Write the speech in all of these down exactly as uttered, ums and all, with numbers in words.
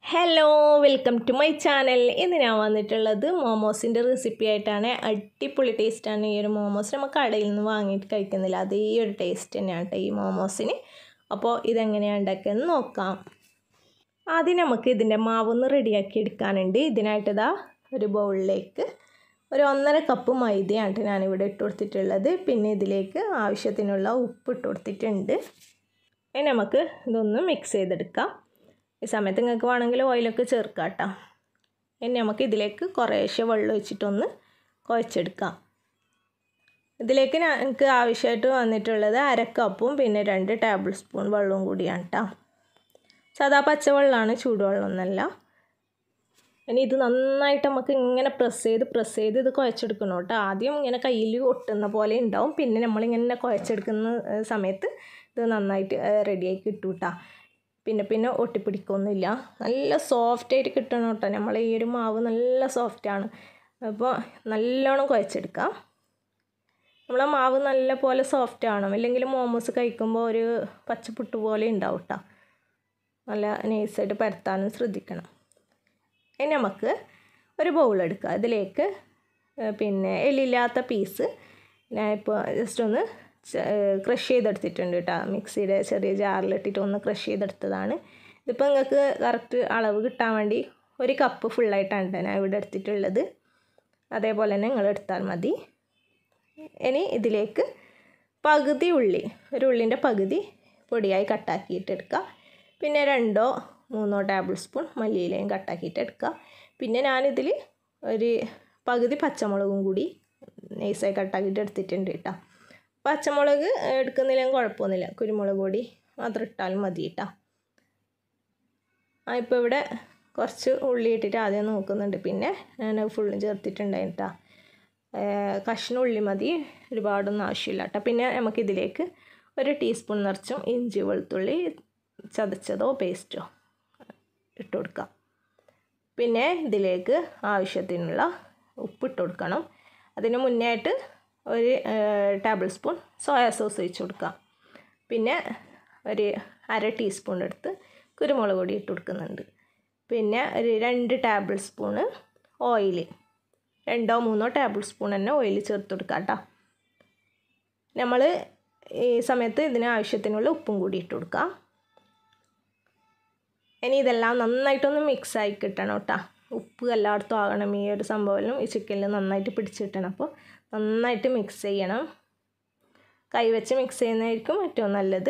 Hello welcome to my channel. ഇന്ന് ഞാൻ വന്നിട്ടുള്ളത് മോമോസിൻ്റെ റെസിപ്പി ആയിട്ടാണ്. അടിപൊളി ടേസ്റ്റാണ് ഈ ഒരു മോമോസ്. നമുക്ക് കടയിൽ നിന്ന് വാങ്ങിയിട്ട് കഴിക്കുന്നില്ല, അതേ ഒരു ടേസ്റ്റ് തന്നെയാണ് കേട്ടോ ഈ മോമോസിന്. അപ്പോൾ ഇതെങ്ങനെയാണ് ഉണ്ടാക്കിയെന്ന് നോക്കാം. ആദ്യം നമുക്ക് ഇതിൻ്റെ മാവൊന്ന് റെഡിയാക്കി എടുക്കാനുണ്ട്. ഇതിനായിട്ട് ഇതാ ഒരു ബൗളിലേക്ക് ഒരു ഒന്നര കപ്പ് മൈദയാണ് ഞാനിവിടെ ഇട്ട് കൊടുത്തിട്ടുള്ളത്. പിന്നെ ഇതിലേക്ക് ആവശ്യത്തിനുള്ള ഉപ്പ് ഇട്ട് കൊടുത്തിട്ടുണ്ട്. ഇനി നമുക്ക് ഇതൊന്ന് മിക്സ് ചെയ്തെടുക്കാം. ഈ സമയത്ത് നിങ്ങൾക്ക് വേണമെങ്കിൽ ഓയിലൊക്കെ ചേർക്കാം കേട്ടോ. ഇനി നമുക്ക് ഇതിലേക്ക് കുറേശ്ശെ വെള്ളം ഒഴിച്ചിട്ടൊന്ന് കുഴച്ചെടുക്കാം. ഇതിലേക്ക് എനിക്ക് ആവശ്യമായിട്ട് വന്നിട്ടുള്ളത് അര കപ്പും പിന്നെ രണ്ട് ടേബിൾ സ്പൂൺ വെള്ളവും കൂടിയാണ് കേട്ടോ. സാധാ പച്ചവെള്ളമാണ്, ചൂടുവെള്ളമൊന്നുമല്ല. ഇനി ഇത് നന്നായിട്ട് നമുക്ക് ഇങ്ങനെ പ്രസ് ചെയ്ത് പ്രസ് ചെയ്ത് ഇത് കുഴച്ചെടുക്കണം കേട്ടോ. ആദ്യം ഇങ്ങനെ കയ്യിൽ ഒട്ടുന്ന പോലെ ഉണ്ടാവും, പിന്നെ നമ്മളിങ്ങനെ കുഴച്ചെടുക്കുന്ന സമയത്ത് ഇത് നന്നായിട്ട് റെഡിയായി കിട്ടും കേട്ടോ. പിന്നെ പിന്നെ ഒട്ടിപ്പിടിക്കൊന്നുമില്ല, നല്ല സോഫ്റ്റായിട്ട് കിട്ടണം കേട്ടോ. നമ്മൾ ഈ ഒരു മാവ് നല്ല സോഫ്റ്റാണ്. അപ്പോൾ നല്ലോണം കുഴച്ചെടുക്കാം. നമ്മളെ മാവ് നല്ല പോലെ സോഫ്റ്റ് ആവണം, അല്ലെങ്കിൽ മോമോസ് കഴിക്കുമ്പോൾ ഒരു പച്ചപ്പുട്ട് പോലെ ഉണ്ടാവും കേട്ടോ. നല്ല നൈസായിട്ട് പരത്താനും ശ്രദ്ധിക്കണം. ഇനി നമുക്ക് ഒരു ബൗളെടുക്കുക. ഇതിലേക്ക് പിന്നെ എല്ലില്ലാത്ത പീസ് ഞാൻ ഇപ്പോൾ ജസ്റ്റ് ഒന്ന് ക്രഷ് ചെയ്തെടുത്തിട്ടുണ്ട് കേട്ടോ. മിക്സിയുടെ ചെറിയ ജാറിലിട്ടിട്ട് ഒന്ന് ക്രഷ് ചെയ്തെടുത്തതാണ്. ഇതിപ്പോൾ നിങ്ങൾക്ക് കറക്റ്റ് അളവ് കിട്ടാൻ വേണ്ടി ഒരു കപ്പ് ഫുള്ളായിട്ടാണ് ഞാൻ ഇവിടെ എടുത്തിട്ടുള്ളത്. അതേപോലെ തന്നെ നിങ്ങൾ എടുത്താൽ മതി. ഇനി ഇതിലേക്ക് പകുതി ഉള്ളി, ഒരു ഉള്ളിൻ്റെ പകുതി പൊടിയായി കട്ടാക്കിയിട്ട് എടുക്കുക. പിന്നെ രണ്ടോ മൂന്നോ ടേബിൾ സ്പൂൺ മല്ലിയിലയും കട്ടാക്കിയിട്ട് എടുക്കുക. പിന്നെ ഞാനിതിൽ ഒരു പകുതി പച്ചമുളകും കൂടി നൈസായി കട്ടാക്കിയിട്ട് എടുത്തിട്ടുണ്ട് കേട്ടോ. പച്ചമുളക് എടുക്കുന്നില്ലെങ്കിൽ കുഴപ്പമൊന്നുമില്ല, കുരുമുളക് പൊടി മാത്രം ഇട്ടാലും മതി കേട്ടോ. ആ ഇപ്പോൾ ഇവിടെ കുറച്ച് ഉള്ളി ഇട്ടിട്ട് ആദ്യം നോക്കുന്നുണ്ട്, പിന്നെ ഞാൻ ഫുള്ളും ചേർത്തിട്ടുണ്ടായി കേട്ടോ. കഷ്ണം ഉള്ളി മതി, ഒരുപാടൊന്നും ആവശ്യമില്ല കേട്ടോ. പിന്നെ നമുക്കിതിലേക്ക് ഒരു ടീസ്പൂൺ നിറച്ചും ഇഞ്ചി വെളുത്തുള്ളി ചതച്ചതോ പേസ്റ്റോ ഇട്ട് കൊടുക്കാം. പിന്നെ ഇതിലേക്ക് ആവശ്യത്തിനുള്ള ഉപ്പിട്ട് കൊടുക്കണം. അതിന് മുന്നേ ആയിട്ട് ഒരു ടേബിൾ സ്പൂൺ സോയാ സോസ് ഒഴിച്ച് കൊടുക്കാം. പിന്നെ ഒരു അര ടീസ്പൂൺ എടുത്ത് കുരുമുളക് പൊടി ഇട്ട് കൊടുക്കുന്നുണ്ട്. പിന്നെ ഒരു രണ്ട് ടേബിൾ സ്പൂണ് ഓയിൽ, രണ്ടോ മൂന്നോ ടേബിൾ സ്പൂൺ തന്നെ ഓയിൽ ചേർത്ത് കൊടുക്കാം കേട്ടോ. നമ്മൾ ഈ സമയത്ത് ഇതിന് ആവശ്യത്തിനുള്ള ഉപ്പും കൂടി ഇട്ട് കൊടുക്കാം. ഇനി ഇതെല്ലാം നന്നായിട്ടൊന്ന് മിക്സായി കിട്ടണം കേട്ടോ. ഉപ്പ് എല്ലായിടത്തും ആകണം, ഈ ഒരു സംഭവം ഈ ചിക്കനിൽ നന്നായിട്ട് പിടിച്ച് കിട്ടണം. അപ്പോൾ നന്നായിട്ട് മിക്സ് ചെയ്യണം. കൈവച്ച് മിക്സ് ചെയ്യുന്നതായിരിക്കും ഏറ്റവും നല്ലത്.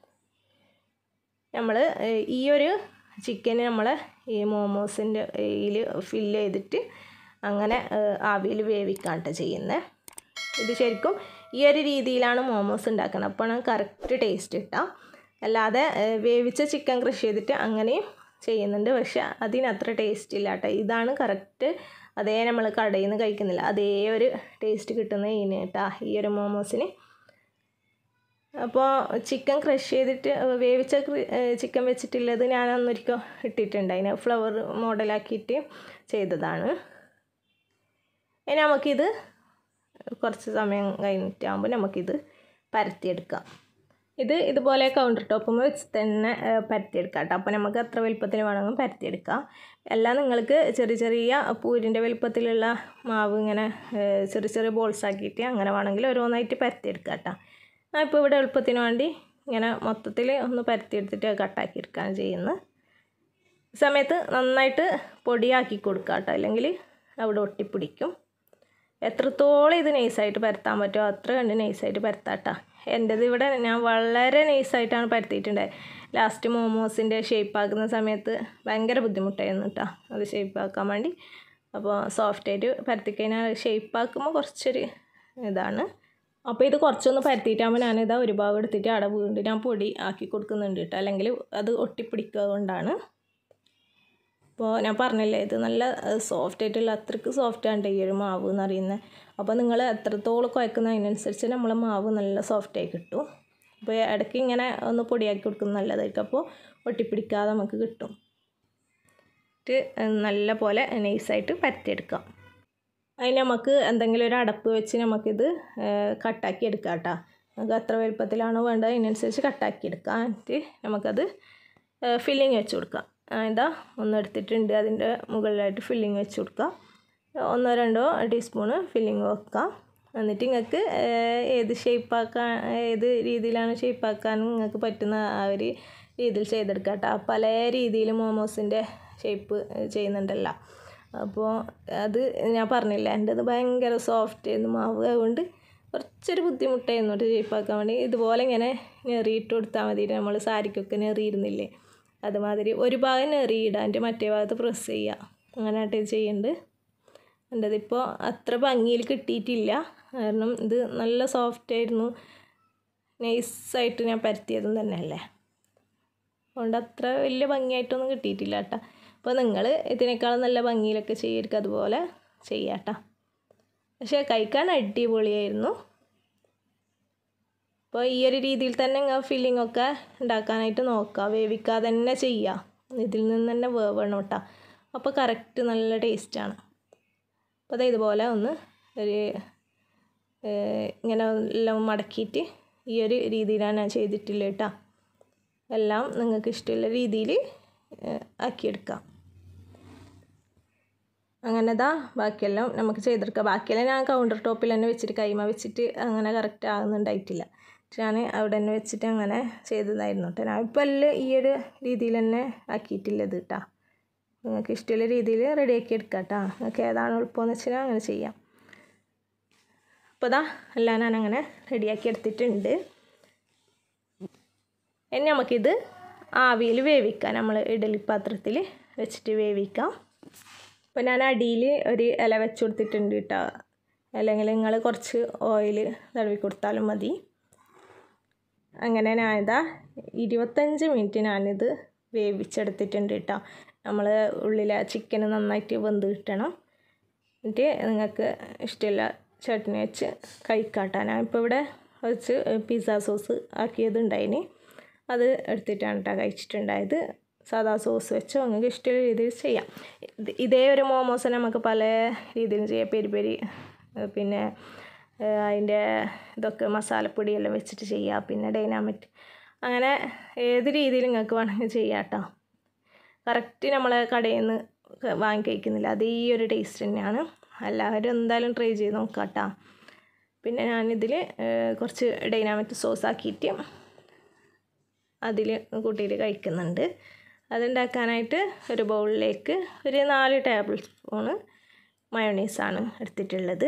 നമ്മൾ ഈ ഒരു ചിക്കന് നമ്മൾ ഈ മോമോസിൻ്റെ ഇതിൽ ഫില്ല് ചെയ്തിട്ട് അങ്ങനെ ആവിയിൽ വേവിക്കാണ്ട് ചെയ്യുന്നത്. ഇത് ശരിക്കും ഈ ഒരു രീതിയിലാണ് മോമോസ് ഉണ്ടാക്കുന്നത്, അപ്പോഴാണ് കറക്റ്റ് ടേസ്റ്റ് കിട്ടുക. അല്ലാതെ വേവിച്ച ചിക്കൻ ക്രഷ് ചെയ്തിട്ട് അങ്ങനെയും ചെയ്യുന്നുണ്ട്, പക്ഷെ അതിനത്ര ടേസ്റ്റ് ഇല്ല കേട്ടോ. ഇതാണ് കറക്റ്റ്, അതേ നമ്മൾ കടയിൽ നിന്ന് കഴിക്കുന്നില്ല അതേ ഒരു ടേസ്റ്റ് കിട്ടുന്നത് ഇതിന് കേട്ടോ, ഈ ഒരു മോമോസിന്. അപ്പോൾ ചിക്കൻ ക്രഷ് ചെയ്തിട്ട് വേവിച്ച ചിക്കൻ വെച്ചിട്ടുള്ളത് ഞാനൊന്നൊരിക്കൽ ഇട്ടിട്ടുണ്ട്, അതിന് ഫ്ലവർ മോഡലാക്കിയിട്ട് ചെയ്തതാണ്. ഇനി നമുക്കിത് കുറച്ച് സമയം കഴിഞ്ഞിട്ടാകുമ്പോൾ നമുക്കിത് പരത്തിയെടുക്കാം. ഇത് ഇതുപോലെ കൗണ്ടർ ടോപ്പുമ്പോൾ വെച്ച് തന്നെ പരത്തിയെടുക്കാം കേട്ടോ. അപ്പോൾ നമുക്ക് എത്ര വലുപ്പത്തിൽ വേണമെങ്കിൽ പരത്തിയെടുക്കാം. എല്ലാം നിങ്ങൾക്ക് ചെറിയ ചെറിയ പൂരിൻ്റെ വലുപ്പത്തിലുള്ള മാവ് ഇങ്ങനെ ചെറിയ ചെറിയ ബോൾസ് ആക്കിയിട്ട് അങ്ങനെ വേണമെങ്കിൽ ഓരോന്നായിട്ട് പരത്തിയെടുക്കാം കേട്ടോ. ഞാൻ ഇപ്പോൾ ഇവിടെ എളുപ്പത്തിന് വേണ്ടി ഇങ്ങനെ മൊത്തത്തിൽ ഒന്ന് പരത്തിയെടുത്തിട്ട് കട്ടാക്കിയെടുക്കുകയാണ് ചെയ്യുന്നത്. ഈ സമയത്ത് നന്നായിട്ട് പൊടിയാക്കി കൊടുക്കുക കേട്ടോ, അല്ലെങ്കിൽ അവിടെ ഒട്ടിപ്പിടിക്കും. എത്രത്തോളം ഇത് നൈസായിട്ട് പരത്താൻ പറ്റുമോ അത്ര കണ്ട് നൈസായിട്ട് പരത്താം കേട്ടോ. എൻ്റേത് ഇവിടെ ഞാൻ വളരെ നൈസായിട്ടാണ് പരത്തിയിട്ടുണ്ടായത്. ലാസ്റ്റ് മോമോസിൻ്റെ ഷേപ്പാക്കുന്ന സമയത്ത് ഭയങ്കര ബുദ്ധിമുട്ടായിരുന്നു കേട്ടോ അത് ഷേപ്പാക്കാൻ വേണ്ടി. അപ്പോൾ സോഫ്റ്റായിട്ട് പരത്തിക്കഴിഞ്ഞാൽ ഷേപ്പാക്കുമ്പോൾ കുറച്ചൊരു ഇതാണ്. അപ്പോൾ ഇത് കുറച്ചൊന്ന് പരത്തിയിട്ടാകുമ്പോൾ ഞാനിതാ ഒരു ഭാഗം എടുത്തിട്ട് അവിടെ വീണ്ടും ഞാൻ പൊടി ആക്കി കൊടുക്കുന്നുണ്ട് കേട്ടോ, അല്ലെങ്കിൽ അത് ഒട്ടിപ്പിടിക്കുക കൊണ്ടാണ്. അപ്പോൾ ഞാൻ പറഞ്ഞില്ലേ, ഇത് നല്ല സോഫ്റ്റ് ആയിട്ടുള്ള അത്രയ്ക്ക് സോഫ്റ്റാണ് ഈ ഒരു മാവ് എന്ന് പറയുന്നത്. അപ്പോൾ നിങ്ങൾ എത്രത്തോളം കുഴക്കുന്നതിനനുസരിച്ച് നമ്മളെ മാവ് നല്ല സോഫ്റ്റായി കിട്ടും. അപ്പോൾ ഇടയ്ക്ക് ഇങ്ങനെ ഒന്ന് പൊടിയാക്കി കൊടുക്കുന്നത് നല്ലതായിരിക്കും, അപ്പോൾ ഒട്ടിപ്പിടിക്കാതെ നമുക്ക് കിട്ടും. നല്ല പോലെ നൈസായിട്ട് പരത്തിയെടുക്കാം. അതിന് നമുക്ക് എന്തെങ്കിലും ഒരു അടപ്പ് വെച്ച് നമുക്കിത് കട്ടാക്കി എടുക്കാം കേട്ടോ. നമുക്ക് എത്ര വലുപ്പത്തിലാണോ വേണ്ടത് അതിനനുസരിച്ച് കട്ടാക്കി എടുക്കാം. എന്നിട്ട് നമുക്കത് ഫില്ലിങ് വെച്ച് കൊടുക്കാം. ഇതാ ഒന്ന് എടുത്തിട്ടുണ്ട്. അതിൻ്റെ മുകളിലായിട്ട് ഫില്ലിങ് വെച്ച് കൊടുക്കുക. ഒന്നോ രണ്ടോ ടീസ്പൂണ് ഫില്ലിങ് വെക്കുക. എന്നിട്ട് നിങ്ങൾക്ക് ഏത് ഷേപ്പാക്കാൻ ഏത് രീതിയിലാണ് ഷേപ്പാക്കാൻ നിങ്ങൾക്ക് പറ്റുന്ന ആ ഒരു രീതിയിൽ ചെയ്തെടുക്കാം കേട്ടോ. പല രീതിയിൽ മോമോസിൻ്റെ ഷേപ്പ് ചെയ്യുന്നുണ്ടല്ലോ. അപ്പോൾ അത് ഞാൻ പറഞ്ഞില്ല, എൻ്റെത് ഭയങ്കര സോഫ്റ്റ് ആയിരുന്നു മാവ്. അതുകൊണ്ട് കുറച്ചൊരു ബുദ്ധിമുട്ടായിരുന്നു കേട്ടോ ഷേപ്പാക്കാൻ വേണ്ടി. ഇതുപോലെ ഇങ്ങനെ നെറിയിട്ട് കൊടുത്താൽ മതി. നമ്മൾ സാരിക്കൊക്കെ നെറിയിരുന്നില്ലേ, അതുമാതിരി ഒരു ഭാഗം നെറിയിടാൻ എൻ്റെ മറ്റേ ഭാഗത്ത് പ്രസ് ചെയ്യുക. അങ്ങനെയായിട്ട് ഇത് ചെയ്യുന്നുണ്ട്. എൻ്റെതിപ്പോൾ അത്ര ഭംഗിയിൽ കിട്ടിയിട്ടില്ല, കാരണം ഇത് നല്ല സോഫ്റ്റ് ആയിരുന്നു. നൈസായിട്ട് ഞാൻ പരത്തിയതും തന്നെ അല്ലേ, അതുകൊണ്ട് അത്ര വലിയ ഭംഗിയായിട്ടൊന്നും കിട്ടിയിട്ടില്ല കേട്ടോ. അപ്പോൾ നിങ്ങൾ ഇതിനേക്കാളും നല്ല ഭംഗിയിലൊക്കെ ചെയ്യെടുക്കുക, അതുപോലെ ചെയ്യാം കേട്ടോ. പക്ഷേ കഴിക്കാൻ അടിപൊളിയായിരുന്നു. അപ്പോൾ ഈ ഒരു രീതിയിൽ തന്നെ നിങ്ങൾ ഫില്ലിംഗ് ഒക്കെ ഉണ്ടാക്കാനായിട്ട് നോക്കുക. വേവിക്കാതെ തന്നെ ചെയ്യുക, ഇതിൽ നിന്ന് തന്നെ വേവണം കേട്ടോ. അപ്പോൾ കറക്റ്റ് നല്ല ടേസ്റ്റാണ്. അപ്പോൾ അത് ഇതുപോലെ ഒന്ന് ഒരു ഇങ്ങനെ എല്ലാം മടക്കിയിട്ട് ഈ ഒരു രീതിയിലാണ് ഞാൻ ചെയ്തിട്ടില്ല കേട്ടോ. എല്ലാം നിങ്ങൾക്ക് ഇഷ്ടമുള്ള രീതിയിൽ ആക്കിയെടുക്കാം. അങ്ങനെ ദാ ബാക്കിയെല്ലാം നമുക്ക് ചെയ്തെടുക്കാം. ബാക്കിയെല്ലാം ഞാൻ കൗണ്ടർ ടോപ്പിൽ തന്നെ വെച്ചിട്ട് കൈമ വെച്ചിട്ട് അങ്ങനെ കറക്റ്റ് ആകുന്നുണ്ടായിട്ടില്ല. ഞാൻ അവിടെ തന്നെ വെച്ചിട്ട് അങ്ങനെ ചെയ്തതായിരുന്നു കേട്ടോ. ഞാൻ ഇപ്പോൾ എല്ലാം ഈ ഒരു രീതിയിൽ തന്നെ ആക്കിയിട്ടില്ലത് കേട്ടോ. നിങ്ങൾക്ക് ഇഷ്ടമുള്ള രീതിയിൽ റെഡിയാക്കി എടുക്കാം കേട്ടോ. നിങ്ങൾക്ക് ഏതാണ് എളുപ്പമെന്ന് വെച്ചാൽ അങ്ങനെ ചെയ്യാം. അപ്പോൾ ഇതാ എല്ലാം ഞാൻ അങ്ങനെ റെഡിയാക്കി എടുത്തിട്ടുണ്ട്. ഇനി നമുക്കിത് ആവിയിൽ വേവിക്കാം. നമ്മൾ ഇഡലി പാത്രത്തിൽ വെച്ചിട്ട് വേവിക്കാം. അപ്പോൾ ഞാൻ അടിയിൽ ഒരു ഇല വെച്ച് കൊടുത്തിട്ടുണ്ട് കേട്ടോ. അല്ലെങ്കിൽ നിങ്ങൾ കുറച്ച് ഓയിൽ തടവി കൊടുത്താലും മതി. അങ്ങനെ ഞാനിതാ ഇരുപത്തഞ്ച് മിനിറ്റ് ഞാനിത് വേവിച്ചെടുത്തിട്ടുണ്ട് കേട്ടോ. നമ്മൾ ഉള്ളിലെ ചിക്കൻ നന്നായിട്ട് വെന്ത് കിട്ടണം. എന്നിട്ട് നിങ്ങൾക്ക് ഇഷ്ടമുള്ള ചട്നി വെച്ച് കഴിക്കാം കേട്ടോ. ഞാനിപ്പോൾ ഇവിടെ വെച്ച് പിസ്സ സോസ് ആക്കിയതുണ്ടായിന്, അത് എടുത്തിട്ടാണ് കേട്ടോ കഴിച്ചിട്ടുണ്ടായത്. സാദാ സോസ് വെച്ചോ നിങ്ങൾക്ക് ഇഷ്ടമുള്ള രീതിയിൽ ചെയ്യാം. ഇതേ ഒരു മോമോസ് നമുക്ക് പല രീതിയിലും ചെയ്യാം. പെരി പെരി പിന്നെ അതിൻ്റെ ഇതൊക്കെ മസാലപ്പൊടിയെല്ലാം വെച്ചിട്ട് ചെയ്യാം. പിന്നെ ഡൈനാമിറ്റ്, അങ്ങനെ ഏത് രീതിയിൽ നിങ്ങൾക്ക് വേണമെങ്കിൽ ചെയ്യാം കേട്ടോ. കറക്റ്റ് നമ്മളെ കടയിൽ നിന്ന് വാങ്ങി കഴിക്കുന്നില്ല, അത് ഈ ഒരു ടേസ്റ്റ് തന്നെയാണ്. എല്ലാവരും എന്തായാലും ട്രൈ ചെയ്ത് നോക്കാം കേട്ടോ. പിന്നെ ഞാനിതിൽ കുറച്ച് ഡൈനാമിറ്റ് സോസ് ആക്കിയിട്ട് അതിൽ കൂട്ടിയിട്ട് കഴിക്കുന്നുണ്ട്. അതുണ്ടാക്കാനായിട്ട് ഒരു ബൗളിലേക്ക് ഒരു നാല് ടേബിൾ സ്പൂണ് മയോണൈസാണ് എടുത്തിട്ടുള്ളത്.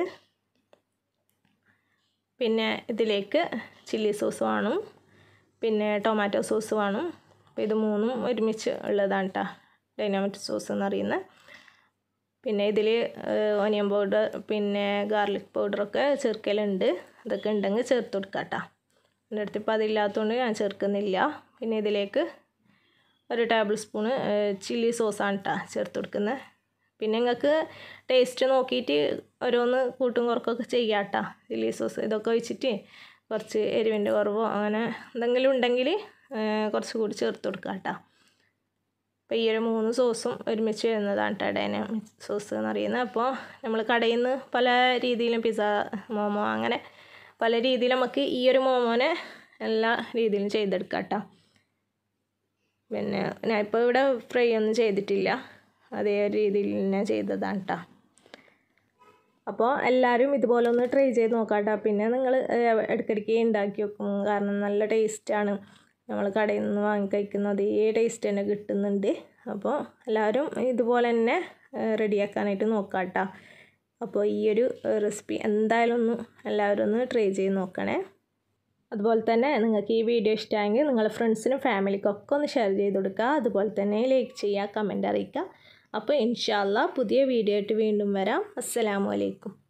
പിന്നെ ഇതിലേക്ക് ചില്ലി സോസ് വേണം, പിന്നെ ടൊമാറ്റോ സോസ് വേണം. അപ്പോൾ ഇത് മൂന്നും ഒരുമിച്ച് ഉള്ളതാണ് കേട്ടോ ഡൈനാമിറ്റ് സോസ് എന്ന് പറയുന്നത്. പിന്നെ ഇതിൽ ഓനിയൻ പൗഡർ പിന്നെ ഗാർലിക് പൗഡറൊക്കെ ചേർക്കലുണ്ട്. ഇതൊക്കെ ഉണ്ടെങ്കിൽ ചേർത്ത് കൊടുക്കാം കേട്ടോ. എൻ്റെ അടുത്ത് ഇപ്പോൾ അതില്ലാത്തതുകൊണ്ട് ഞാൻ ചേർക്കുന്നില്ല. പിന്നെ ഇതിലേക്ക് ഒരു ടേബിൾ സ്പൂണ് ചില്ലി സോസാണ് കേട്ടോ ചേർത്ത് കൊടുക്കുന്നത്. പിന്നെ നിങ്ങൾക്ക് ടേസ്റ്റ് നോക്കിയിട്ട് ഓരോന്ന് കൂട്ടും കുറക്കൊക്കെ ചെയ്യാം കേട്ടോ. ചില്ലി സോസ് ഇതൊക്കെ ഒഴിച്ചിട്ട് കുറച്ച് എരിവിൻ്റെ കുറവോ അങ്ങനെ എന്തെങ്കിലും ഉണ്ടെങ്കിൽ കുറച്ച് കൂടി ചേർത്ത് കൊടുക്കാം കേട്ടോ. അപ്പോൾ ഈ ഒരു മൂന്ന് സോസും ഒരുമിച്ച് വരുന്നതാണ് കേട്ടോ ഡൈനാമിക് സോസ് എന്ന് പറയുന്നത്. അപ്പോൾ നമ്മൾ കടയിൽ നിന്ന് പല രീതിയിലും പിസ്സ മോമോ അങ്ങനെ പല രീതിയിൽ നമുക്ക് ഈ ഒരു മോമോനെ എല്ലാ രീതിയിലും ചെയ്തെടുക്കാം കേട്ടോ. പിന്നെ ഞാനിപ്പോൾ ഇവിടെ ഫ്രൈ ഒന്നും ചെയ്തിട്ടില്ല, അതേ ഒരു രീതിയിൽ ഞാൻ ചെയ്തതാണ് കേട്ടോ. അപ്പോൾ എല്ലാവരും ഇതുപോലെ ഒന്ന് ട്രൈ ചെയ്ത് നോക്കാം കേട്ടോ. പിന്നെ നിങ്ങൾ ഇടയ്ക്കിടയ്ക്ക് ഉണ്ടാക്കി വെക്കും, കാരണം നല്ല ടേസ്റ്റാണ്. നമ്മൾ കടയിൽ നിന്ന് വാങ്ങി കഴിക്കുന്ന അതേ ടേസ്റ്റ് തന്നെ കിട്ടുന്നുണ്ട്. അപ്പോൾ എല്ലാവരും ഇതുപോലെ തന്നെ റെഡിയാക്കാനായിട്ട് നോക്കാം കേട്ടോ. അപ്പോൾ ഈ ഒരു റെസിപ്പി എന്തായാലും ഒന്ന് എല്ലാവരും ഒന്ന് ട്രൈ ചെയ്ത് നോക്കണേ. അതുപോലെ തന്നെ നിങ്ങൾക്ക് ഈ വീഡിയോ ഇഷ്ടമായെങ്കിൽ നിങ്ങളുടെ ഫ്രണ്ട്സിനും ഫാമിലിക്കൊക്കെ ഒന്ന് ഷെയർ ചെയ്ത് കൊടുക്കുക. അതുപോലെ തന്നെ ലൈക്ക് ചെയ്യുക, കമൻറ്റ് അറിയിക്കുക. അപ്പോൾ ഇൻഷാ അല്ലാഹ് പുതിയ വീഡിയോ ആയിട്ട് വീണ്ടും വരാം. അസ്സലാമു അലൈക്കും.